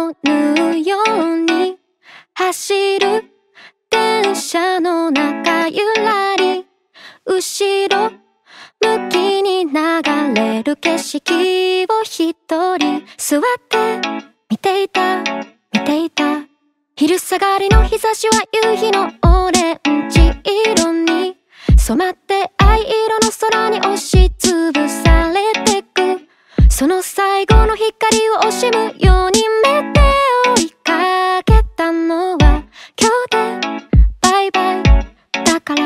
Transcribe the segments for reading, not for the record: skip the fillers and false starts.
を縫うように走る電車の中ゆらり、後ろ向きに流れる景色を一人座って見ていた昼下がりの日差しは夕日のオレンジ色に染まって藍色の空に押しつぶされてく、その最後の光を惜しむように目で追いかけたのは今日でバイバイだから。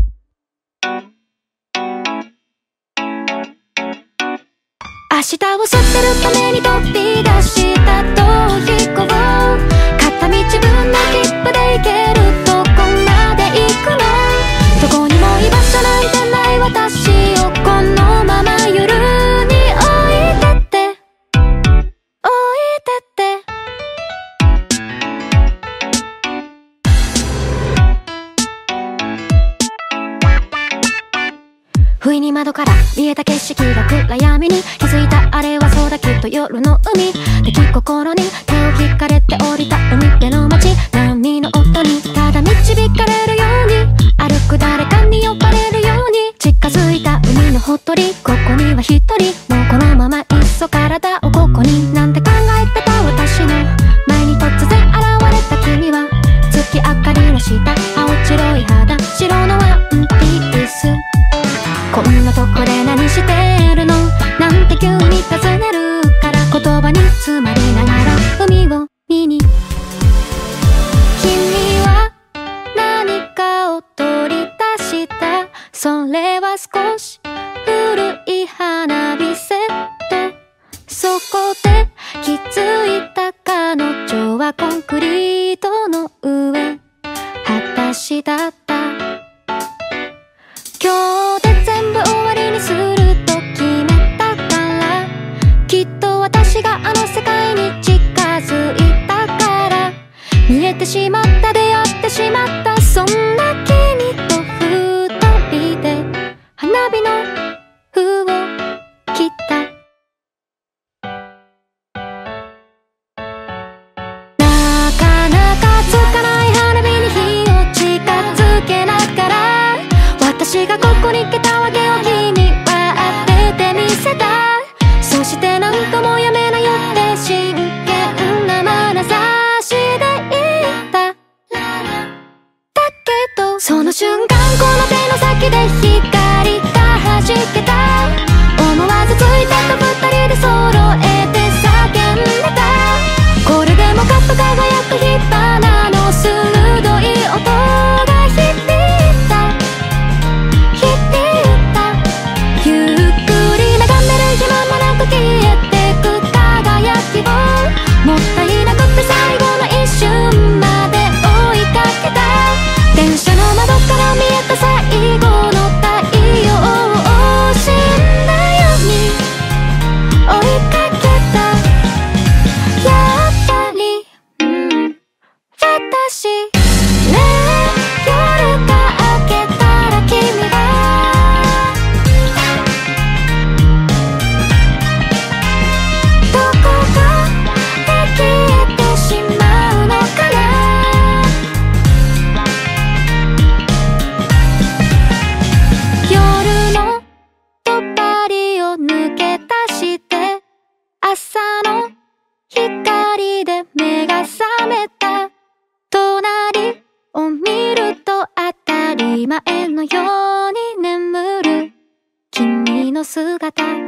明日を知ってるために飛び出した逃避行、片道分の切符で行けるとこまで行くの、どこにも居場所なんてない私をこのまま夜に置いてって不意に窓から見えた景色が暗闇に気づいた、あれはそうだきっと夜の海、出来心に手を引かれて降りた海辺の街、波の音にただ導かれるように、歩く誰かに呼ばれるように近づいた海のほとり、ここには一人もうこのままいっそ体をここになんて考えてた私の前に突然現れた君は月明かりの下、青白い肌、白のワンピース、こんなとこで何してるのなんて急に尋ねるから、言葉に詰まりながら海を見に、君は何かを取り出した、それは少し古い花火セット、そこで気づいた彼女はコンクリートの上裸足だった。今日で全部終わりにすると決めたから、きっと私があの世界に近づいたから、見えてしまった出会ってしまった、そんな君と二人で花火の封を切った。なかなかつかない花火に火を近づけながら、私がここに来たわけを君は当ててみせた、そして何ともやめなよって真剣な眼差しで言った。だけどその瞬間この手の先で光が弾けた、思わずついたと二人で揃えて叫んでた、これでもかっと輝く火花の鋭い音が響いた、ゆっくり眺める暇もなく消えてく輝きを、もったいなくて最後の一瞬まで追いかけた、電車の窓から見えた最後の太陽を死んだように追いかけた、やっぱり、私ね、夜が明けたら君がどこかで消えてしまうのかな、夜のとばりを抜け出して朝の光で目が覚めた、隣を見ると当たり前のように眠る君の姿。